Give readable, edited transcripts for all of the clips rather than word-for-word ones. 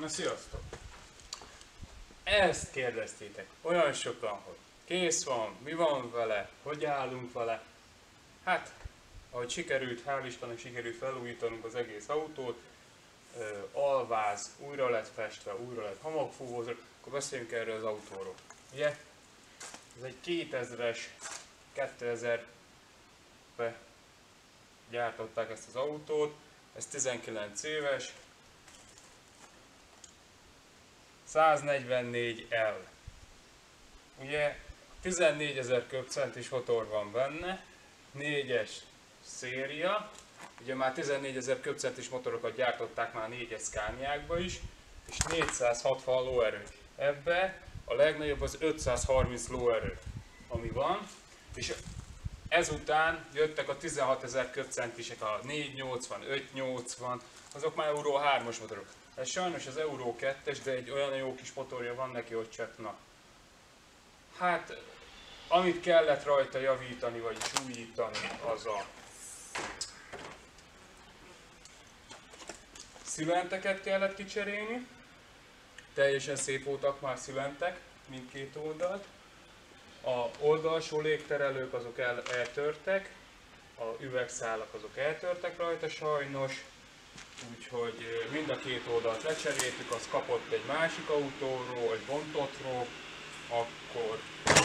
Na sziasztok! Ezt kérdeztétek olyan sokan, hogy kész van, mi van vele, hogy állunk vele. Hát, ahogy sikerült, hál' Istennek sikerült felújítanunk az egész autót, alváz újra lett festve, újra lett homokfúvózva, akkor beszéljünk erről az autóról. Ugye? Ez egy 2000-es, 2000-ben gyártották ezt az autót, ez 19 éves, 144L. Ugye 14.000 köbcentis motor van benne, 4-es széria, ugye már 14.000 köbcentis motorokat gyártották már 4-es Scaniákba is, és 460 lóerő. Ebbe a legnagyobb az 530 lóerő, ami van, és ezután jöttek a 16.000 köbcentisek, a 480, 580, azok már Euro 3-as motorok. Ez sajnos az Euro 2-es, de egy olyan jó kis motorja van neki, hogy csak na. Hát, amit kellett rajta javítani, vagy újítani, az a szilenteket kellett kicserélni. Teljesen szép voltak már szilentek, mindkét oldalt. A oldalsó légterelők azok eltörtek, a üvegszálak azok eltörtek rajta sajnos. Úgyhogy mind a két oldalt lecseréltük, az kapott egy másik autóról, egy bontottról, akkor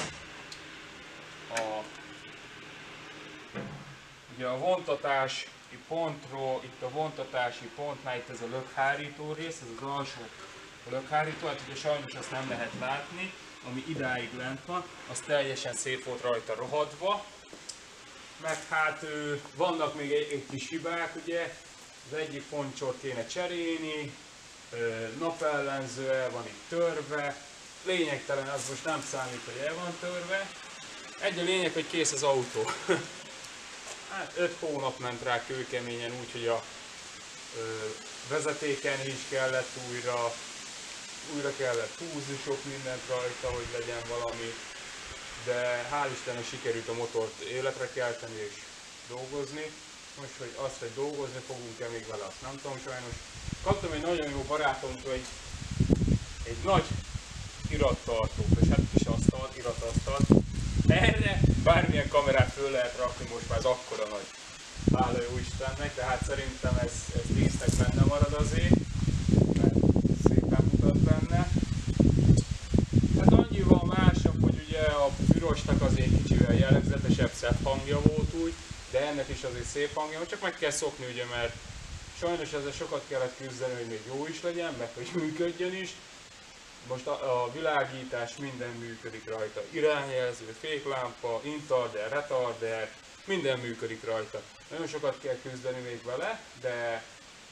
ugye a vontatási pontról, itt a vontatási pontnál, itt ez a lökhárító rész, ez az alsó lökhárító, hát ugye sajnos azt nem lehet látni, ami idáig lent van, az teljesen szét volt rajta rohadva, meg hát vannak még egy kis hibák, ugye, az egyik pontsort kéne cserélni, napellenző el van itt törve, lényegtelen, az most nem számít, hogy el van törve. Egy a lényeg, hogy kész az autó. Hát 5 hónap ment rá kőkeményen, úgyhogy a vezetéken is kellett újra kellett húzni sok mindent rajta, hogy legyen valami, de hál' Istennek sikerült a motort életre kelteni és dolgozni. Most, hogy azt, hogy dolgozni fogunk-e még vele, azt nem tudom sajnos. Kaptam egy nagyon jó barátomtól egy nagy irattartót, és hát kis asztalt, iratasztalt. Erre bármilyen kamerát föl lehet rakni, most már ez akkora nagy. Hála jó Istennek, de hát szerintem ez dísznek benne marad azért, mert szépen mutat benne. Hát annyival másabb, hogy ugye a pürosnak azért kicsivel jellegzetesebb, szebb hangja volt úgy, de ennek is azért szép hangja van, csak meg kell szokni ugye, mert sajnos ezzel sokat kellett küzdeni, hogy még jó is legyen, meg hogy működjön is. Most a világítás minden működik rajta, irányjelző, féklámpa, intarder, retarder, minden működik rajta. Nagyon sokat kell küzdeni még vele, de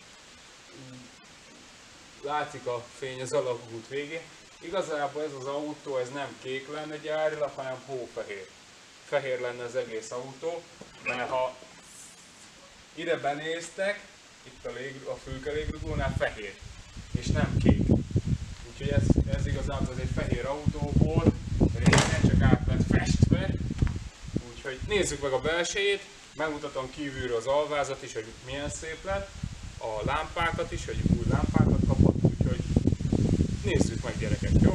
látszik a fény az alagút végén. Igazából ez az autó ez nem kék lenne gyárilag, hanem hófehér. Fehér lenne az egész autó, mert ha ide benéztek, itt a fülke légrugónál fehér, és nem kék. Úgyhogy ez igazából egy fehér autó volt, régen csak át lett festve. Úgyhogy nézzük meg a belsejét, megmutatom kívülről az alvázat is, hogy milyen szép lett, a lámpákat is, hogy új lámpákat kapott, úgyhogy nézzük meg gyerekek, jó?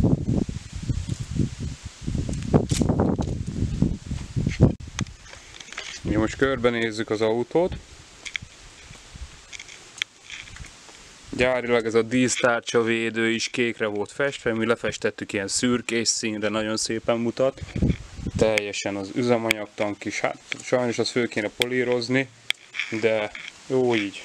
Ja, most körbenézzük az autót. Gyárilag ez a dísztárcsa védő is kékre volt festve, mi lefestettük ilyen szürkés színre, nagyon szépen mutat. Teljesen az üzemanyagtank is, hát sajnos azt föl kéne polírozni, de jó így.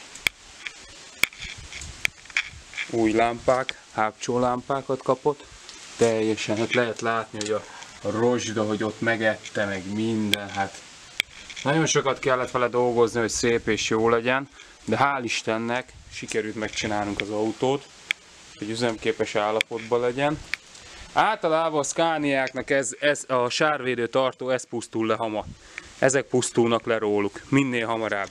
Új lámpák, hágcsólámpákat kapott. Teljesen, hát lehet látni, hogy a rozsda, hogy ott megette, meg minden, hát nagyon sokat kellett vele dolgozni, hogy szép és jó legyen, de hál' Istennek sikerült megcsinálnunk az autót, hogy üzemképes állapotban legyen. Általában a Scaniáknak ez a sárvédő tartó, ez pusztul le hamar. Ezek pusztulnak le róluk, minél hamarabb.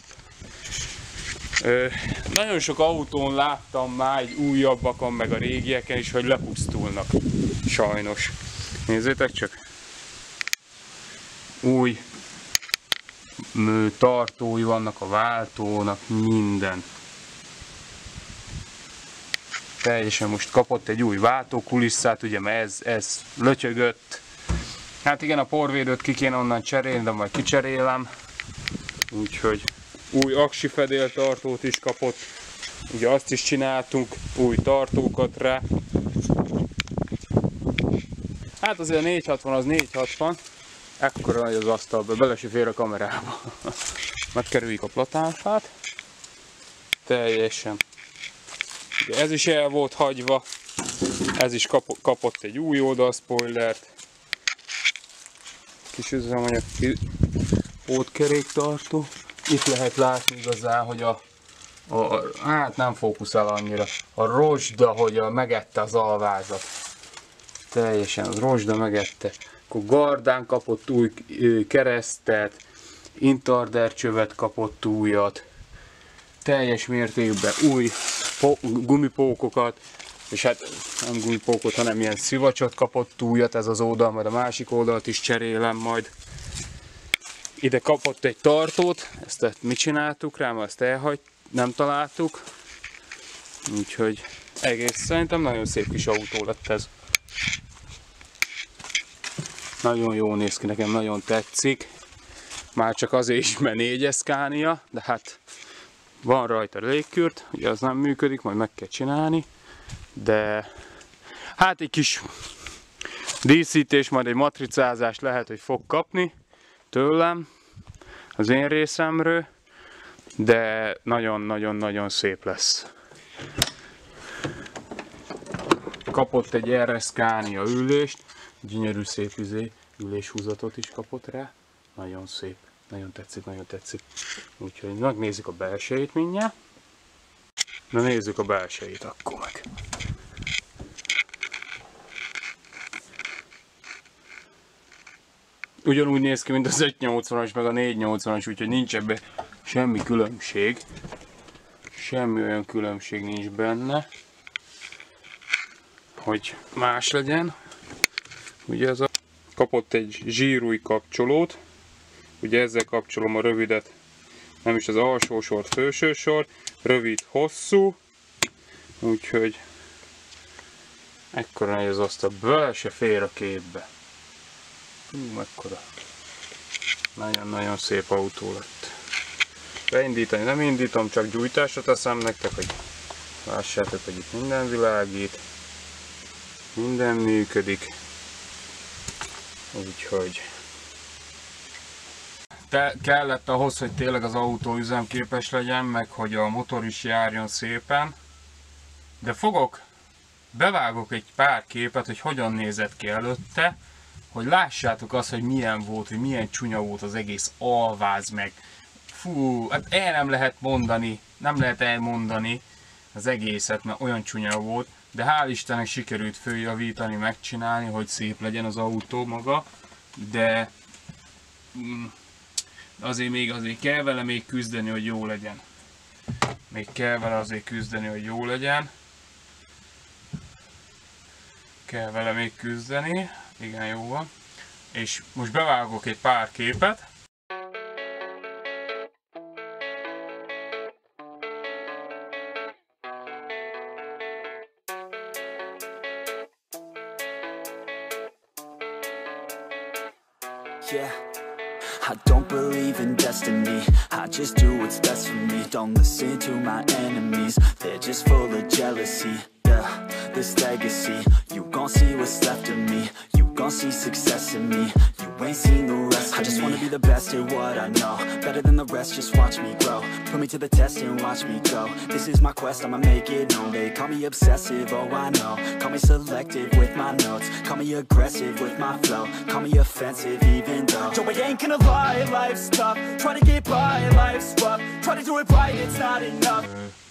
Nagyon sok autón láttam már, egy újabbakon, meg a régieken is, hogy lepusztulnak. Sajnos. Nézzétek csak! Új tartói vannak a váltónak, minden. Teljesen most kapott egy új váltókulisszát, ugye, mert ez lötyögött. Hát igen, a porvédőt ki kéne onnan cserélni, de majd kicserélem. Úgyhogy új aksi fedéltartót is kapott. Ugye azt is csináltunk, új tartókat rá. Hát azért a 460 az 460. Ekkora nagy az asztalba, bele se fér a kamerába. Megkerüljük a platánsát. Teljesen. Ugye ez is el volt hagyva. Ez is kapott egy új oldalspoilert. Kis üzemanyag pótkeréktartó. Itt lehet látni igazán, hogy hát nem fókuszál annyira. A rozsda, hogy megette az alvázat. Teljesen az rozsda megette. Akkor gardán kapott új keresztet, intarder csövet kapott újat. Teljes mértékben új gumipókokat, és hát nem gumipókot, hanem ilyen szivacsot kapott újat ez az oldal, majd a másik oldalt is cserélem majd. Ide kapott egy tartót, ezt mit csináltuk rá, mert ezt nem találtuk. Úgyhogy egész szerintem nagyon szép kis autó lett ez. Nagyon jól néz ki, nekem nagyon tetszik. Már csak azért is, mert 4 Scania, de hát van rajta légkürt, ugye az nem működik, majd meg kell csinálni. De hát egy kis díszítés, majd egy matricázás lehet, hogy fog kapni tőlem, az én részemről, de nagyon-nagyon-nagyon szép lesz. Kapott egy RS Scania ülést, gyönyörű szép üléshúzatot is kapott rá, nagyon szép, nagyon tetszik, nagyon tetszik. Úgyhogy megnézzük a belsejét mindjárt. Na nézzük a belsejét akkor meg. Ugyanúgy néz ki, mint az 580-as meg a 480-as, úgyhogy nincs ebben semmi különbség. Semmi olyan különbség nincs benne, hogy más legyen. Ugye ez kapott egy zsírúj kapcsolót. Ugye ezzel kapcsolom a rövidet, nem is az alsó sort, felső sor. Rövid, hosszú. Úgyhogy ekkora nagy az asztal, bele se fér a képbe. Mekkora. Nagyon-nagyon szép autó lett. Beindítani nem indítom, csak gyújtásra teszem nektek, hogy lássátok, hogy itt minden világít. Minden működik. Úgyhogy kellett ahhoz, hogy tényleg az autó üzemképes legyen, meg hogy a motor is járjon szépen. De bevágok egy pár képet, hogy hogyan nézett ki előtte, hogy lássátok azt, hogy milyen volt, hogy milyen csúnya volt az egész alváz meg. Fú, hát nem lehet mondani, nem lehet elmondani az egészet, mert olyan csúnya volt. De hál' Istennek sikerült följavítani, megcsinálni, hogy szép legyen az autó maga. De azért kell vele még küzdeni, hogy jó legyen. Még kell vele azért küzdeni, hogy jó legyen. Kell vele még küzdeni. Igen, jó van. És most bevágok egy pár képet. Yeah, I don't believe in destiny, I just do what's best for me. Don't listen to my enemies, they're just full of jealousy. Yeah, this legacy, you gon' see what's left of me. You gon' see success in me, you ain't seen the rest of me. I just wanna be the best at what I know, better than the rest, just watch me grow. Put me to the test and watch me go. This is my quest, I'ma make it known. They call me obsessive, oh I know. Call me selective with my notes, call me aggressive with my flow. Call me offensive even though Joe, I ain't gonna lie, life's tough. Try to get by, life's rough. Try to do it right, it's not enough.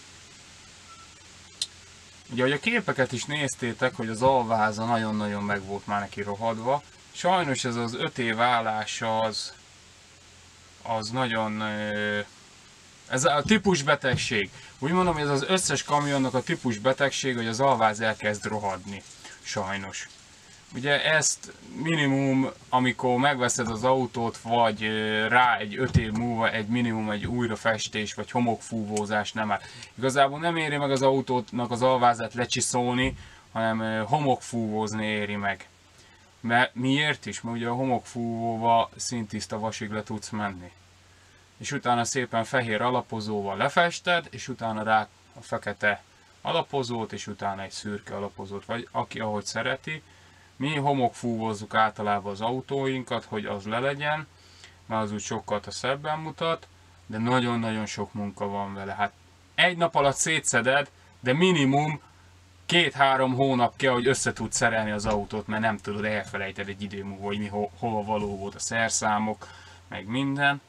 Ugye, hogy a képeket is néztétek, hogy az alváza nagyon-nagyon meg volt már neki rohadva. Sajnos ez az 5 év állása az nagyon... Ez a típusbetegség. Úgy mondom, hogy ez az összes kamionnak a típusbetegség, hogy az alváz elkezd rohadni. Sajnos. ugye ezt minimum, amikor megveszed az autót, vagy rá egy 5 év múlva egy minimum egy újrafestés, vagy homokfúvózás nem áll. Igazából nem éri meg az autótnak az alvázát lecsiszolni, hanem homokfúvózni éri meg. Mert miért is? Mert ugye a homokfúvóval szintiszta vasig le tudsz menni. És utána szépen fehér alapozóval lefested, és utána rá a fekete alapozót, és utána egy szürke alapozót, vagy aki ahogy szereti. Mi homokfúvózzuk általában az autóinkat, hogy az le legyen, mert az úgy sokkal szebben mutat, de nagyon-nagyon sok munka van vele. Hát egy nap alatt szétszeded, de minimum 2-3 hónap kell, hogy össze tudsz szerelni az autót, mert nem tudod, elfelejted egy idő múlva, hogy hova való volt a szerszámok, meg minden.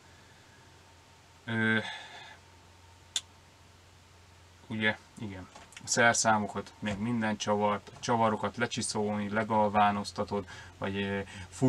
Ugye, igen. A szerszámokat, meg minden csavarokat lecsiszolni, legalvánoztatod, vagy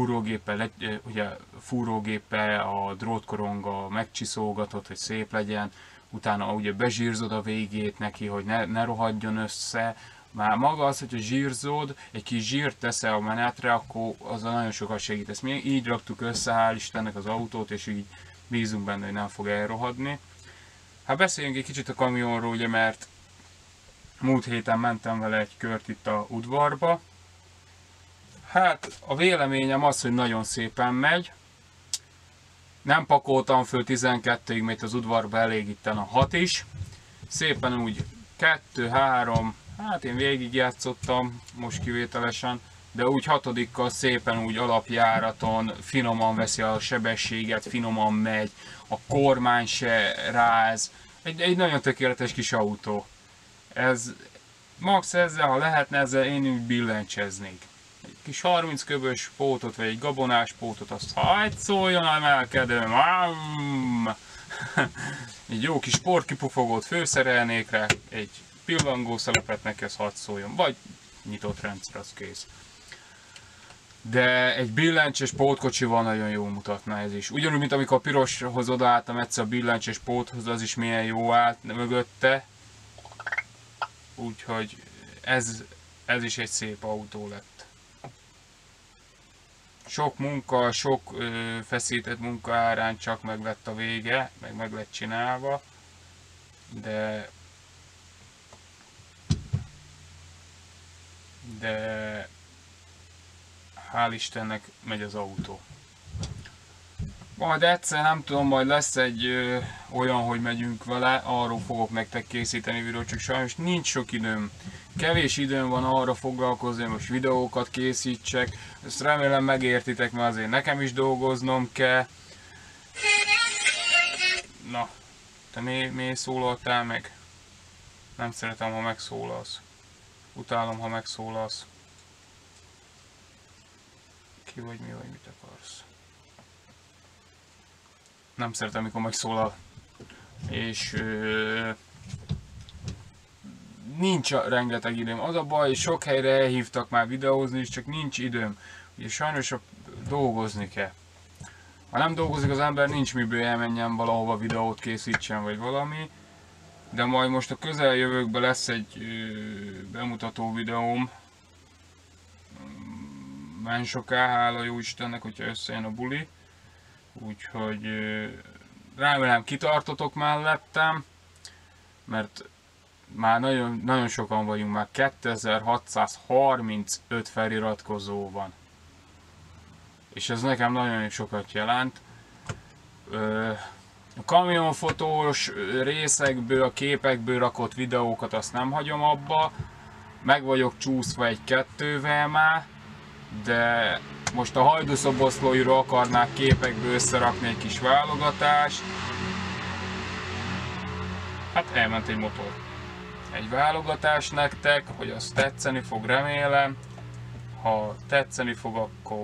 fúrógéppel a drótkoronga megcsiszolgatod, hogy szép legyen, utána ugye bezsírzod a végét neki, hogy ne rohadjon össze. Már maga az, hogyha zsírzod, egy kis zsírt teszel a menetre, akkor azzal nagyon sokat segítesz. Mi így raktuk össze, hál' Istennek az autót, és így bízunk benne, hogy nem fog elrohadni. Hát beszéljünk egy kicsit a kamionról, ugye, mert múlt héten mentem vele egy kört itt a udvarba. Hát a véleményem az, hogy nagyon szépen megy. Nem pakoltam föl 12-ig, mert az udvarba elég itten a 6 is. Szépen úgy 2-3, hát én végigjátszottam most kivételesen, de úgy 6-kal szépen úgy alapjáraton finoman veszi a sebességet, finoman megy, a kormány se ráz. Egy nagyon tökéletes kis autó. Ez max ezzel, ha lehetne, ezzel én úgy billencseznék. Egy kis 30 köbös pótot, vagy egy gabonás pótot, azt hagyd szóljon a melkedőm. Egy jó kis sportkipufogót főszerelnék rá, egy pillangó szelepet neki, az hadd szóljon. Vagy nyitott rendszer, az kész. De egy billencses pótkocsival nagyon jól mutatna ez is. Ugyanúgy, mint amikor a piroshoz odaálltam egyszer a billencses póthoz, az is milyen jó állt mögötte. Úgyhogy ez is egy szép autó lett. Sok munka, sok feszített munka árán csak meg lett a vége, meg lett csinálva. De hál' Istennek megy az autó. Majd egyszer, nem tudom, majd lesz egy olyan, hogy megyünk vele, arról fogok nektek készíteni videót, csak sajnos nincs sok időm. Kevés időm van arra foglalkozni, hogy most videókat készítsek. Ezt remélem megértitek, mert azért nekem is dolgoznom kell. Na, te miért szólaltál meg? Nem szeretem, ha megszólalsz. Utálom, ha megszólalsz. Ki vagy mi, vagy mit akarsz? Nem szeretem, amikor megszólal. És nincs rengeteg időm. Az a baj, hogy sok helyre elhívtak már videózni, és csak nincs időm. Ugye sajnos dolgozni kell. Ha nem dolgozik az ember, nincs miből elmenjen valahova videót készítsen, vagy valami. De majd most a közeljövőkben lesz egy bemutató videóm. Már soká, hála jó Istennek, hogyha összejön a buli. Úgyhogy remélem kitartotok mellettem, mert már nagyon sokan vagyunk, már 2635 feliratkozó van. És ez nekem nagyon sokat jelent. A kamionfotós részekből, a képekből rakott videókat azt nem hagyom abba. Meg vagyok csúszva egy-kettővel már, de most a Hajdúszoboszlóiról akarnák képekből összerakni egy kis válogatást. Hát elment egy motor. Egy válogatás nektek, hogy az tetszeni fog, remélem. Ha tetszeni fog, akkor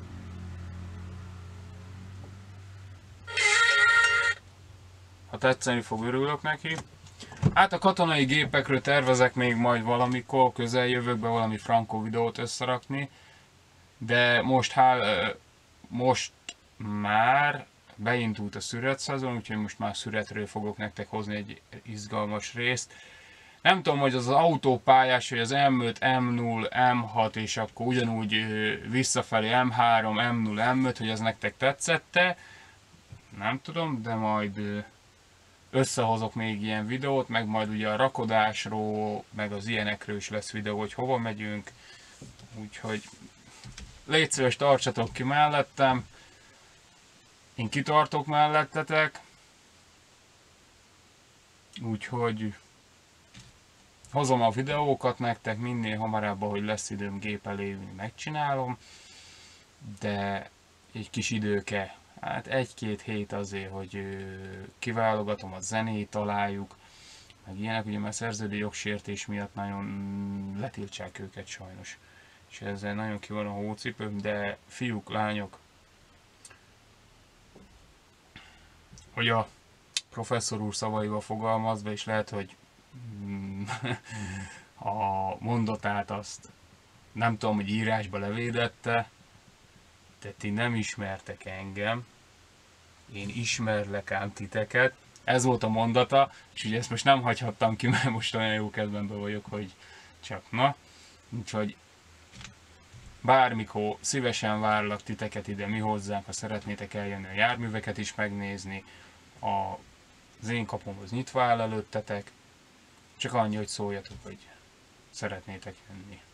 örülök neki. Hát a katonai gépekről tervezek még majd valamikor, közeljövőkben valami frankó videót összerakni. De most már beindult a szüret szezon, úgyhogy most már szüretről fogok nektek hozni egy izgalmas részt. Nem tudom, hogy az autópályás, vagy az M5, M0, M6, és akkor ugyanúgy visszafelé M3, M0, M5, hogy ez nektek tetszette. Nem tudom, de majd összehozok még ilyen videót, meg majd ugye a rakodásról, meg az ilyenekről is lesz videó, hogy hova megyünk. Úgyhogy légy szíves, tartsatok ki mellettem. Én kitartok mellettetek. Úgyhogy hozom a videókat nektek minél hamarabb, hogy lesz időm gép elé ülni, megcsinálom. De egy kis idő kell. Hát 1-2 hét azért, hogy kiválogatom a zenét, találjuk, meg ilyenek, ugye már szerződő jogsértés miatt nagyon letiltsák őket sajnos. És ezzel nagyon ki van a hócipőm, de fiúk, lányok, hogy a professzor úr szavaival fogalmazva, és lehet, hogy a mondatát azt nem tudom, hogy írásba levédette, de ti nem ismertek engem, én ismerlek ám titeket. Ez volt a mondata, és ugye ezt most nem hagyhattam ki, mert most olyan jó kedvemben vagyok, hogy csak na. Úgyhogy bármikor szívesen várlak titeket ide mi hozzánk, ha szeretnétek eljönni a járműveket is megnézni. Az én kapomhoz nyitva áll előttetek, csak annyi, hogy szóljatok, hogy szeretnétek jönni.